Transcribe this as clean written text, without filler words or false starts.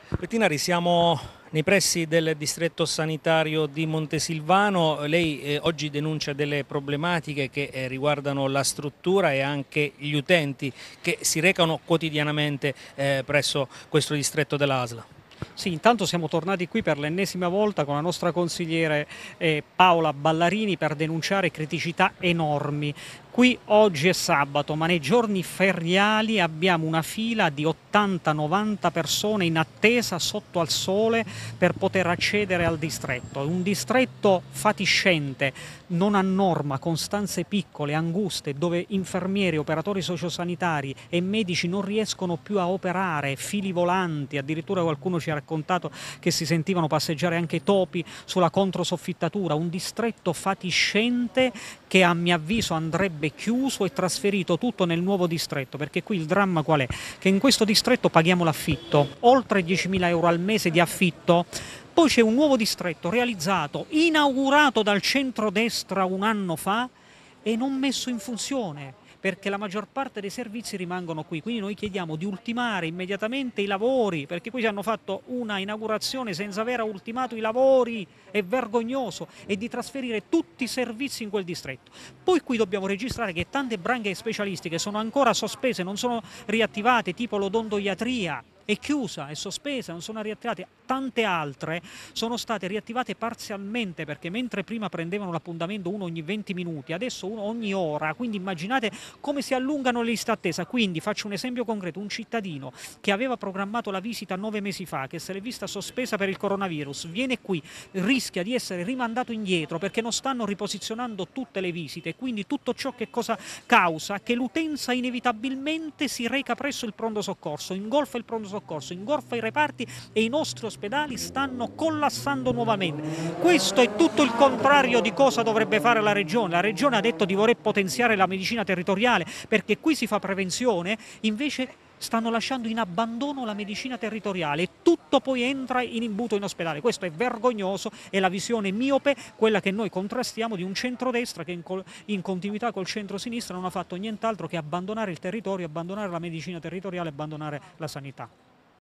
Bettinari, siamo nei pressi del distretto sanitario di Montesilvano. Lei oggi denuncia delle problematiche che riguardano la struttura e anche gli utenti che si recano quotidianamente presso questo distretto dell'ASL. Sì, intanto siamo tornati qui per l'ennesima volta con la nostra consigliere Paola Ballarini per denunciare criticità enormi. Qui oggi è sabato, ma nei giorni feriali abbiamo una fila di 80-90 persone in attesa sotto al sole per poter accedere al distretto. È un distretto fatiscente, non a norma, con stanze piccole, anguste, dove infermieri, operatori sociosanitari e medici non riescono più a operare, fili volanti, addirittura qualcuno ci ha raccontato che si sentivano passeggiare anche topi sulla controsoffittatura, un distretto fatiscente che a mio avviso andrebbe chiuso e trasferito tutto nel nuovo distretto, perché qui il dramma qual è? Che in questo distretto paghiamo l'affitto, oltre 10.000 euro al mese di affitto. Poi c'è un nuovo distretto realizzato, inaugurato dal centrodestra un anno fa e non messo in funzione, perché la maggior parte dei servizi rimangono qui. Quindi noi chiediamo di ultimare immediatamente i lavori, perché qui ci hanno fatto una inaugurazione senza aver ultimato i lavori, è vergognoso, e di trasferire tutti i servizi in quel distretto. Poi qui dobbiamo registrare che tante branche specialistiche sono ancora sospese, non sono riattivate, tipo l'odontoiatria è chiusa, è sospesa, non sono riattivate. Tante altre sono state riattivate parzialmente, perché mentre prima prendevano l'appuntamento uno ogni 20 minuti, adesso uno ogni ora, quindi immaginate come si allungano le liste attesa. Quindi faccio un esempio concreto: un cittadino che aveva programmato la visita 9 mesi fa, che se l'è vista sospesa per il coronavirus, viene qui, rischia di essere rimandato indietro perché non stanno riposizionando tutte le visite. Quindi tutto ciò che cosa causa? Che l'utenza inevitabilmente si reca presso il pronto soccorso, ingolfa il pronto soccorso, ingolfa i reparti e i nostri ospedali stanno collassando nuovamente. Questo è tutto il contrario di cosa dovrebbe fare la Regione. La Regione ha detto di voler potenziare la medicina territoriale perché qui si fa prevenzione, invece stanno lasciando in abbandono la medicina territoriale e tutto poi entra in imbuto in ospedale. Questo è vergognoso, è la visione miope, quella che noi contrastiamo, di un centrodestra che in continuità col centro-sinistra non ha fatto nient'altro che abbandonare il territorio, abbandonare la medicina territoriale, abbandonare la sanità.